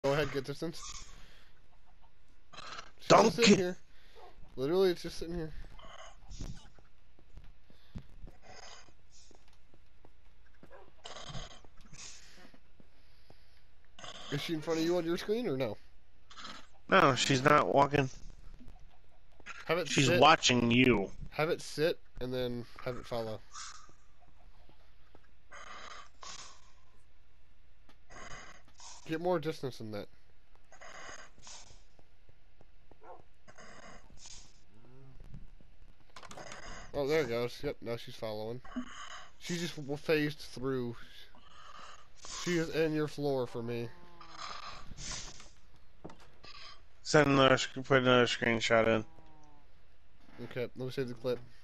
Go ahead, get distance. She's just sitting Donkey. here. Literally, it's just sitting here. Is she in front of you on your screen or no? No, she's not walking. Have it She's sit. watching you. Have it sit and then have it follow. Get more distance than that. Oh, there it goes. Yep, now she's following. She just phased through. She is in your floor for me. Put another screenshot in. Okay, let me save the clip.